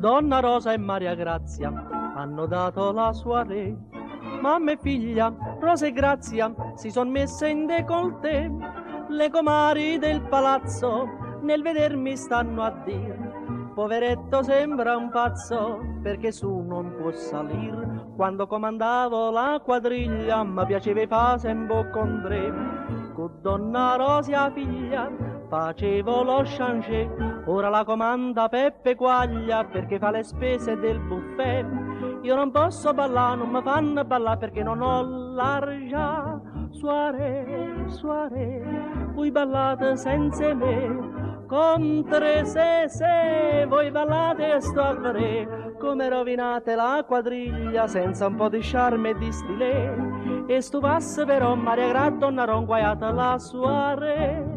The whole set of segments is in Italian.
Donna Rosa e Maria Grazia hanno dato la soirée. Mamma e figlia, Rosa e Grazia, si son messe in décolleté. Le comari del palazzo nel vedermi stanno a dir: poveretto sembra un pazzo perché su non può salir. Quando comandavo la quadriglia mi piaceva i fase in boccondré. Con Donna Rosa figlia facevo lo changer. Ora la comanda Peppe Quaglia perché fa le spese del buffet. Io non posso ballare, non mi fanno ballare perché non ho l'argent. Soirée, soirée, voi ballate senza me. Contre se, voi ballate e sto a vedere come rovinate la quadriglia senza un po' di charme e di stile. E sto passo però Maria Grazia Donna Ron guaiata la soirée.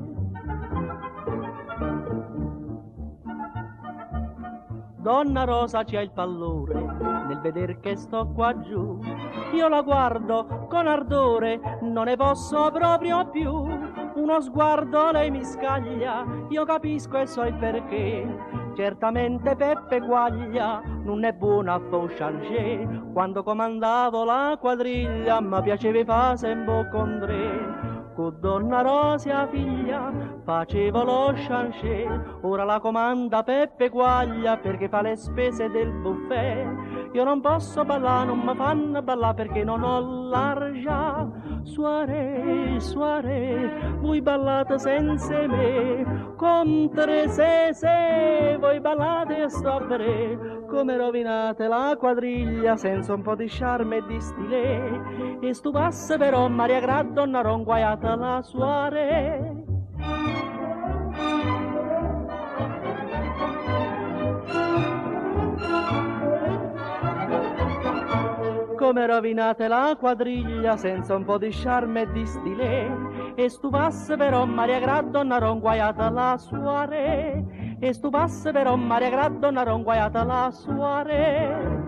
Donna Rosa c'ha il pallore nel veder che sto qua giù. Io la guardo con ardore, non ne posso proprio più. Uno sguardo lei mi scaglia, io capisco e so il perché. Certamente Peppe Quaglia non è buona a fare changer. Quando comandavo la quadriglia mi piaceva i fase in boccondré. Con Donna Rosa figlia facevo lo changer. Ora la comanda Peppe Quaglia perché fa le spese del buffet. Io non posso ballare, non mi fanno ballare perché non ho l'argent. Soirée, soirée, voi ballate senza me. Contre se, voi ballate e sto a vedere come rovinate la quadriglia senza un po' di charme e di stile. E stu passo però Maria Grazia Donna Ron guaiata la soirée. Come rovinate la quadriglia senza un po' di charme e di stile. E stu passo però Maria Grazia Donna Ron guaiata la soirée. E stu passo però Maria Grazia Donna Ron guaiata la soirée.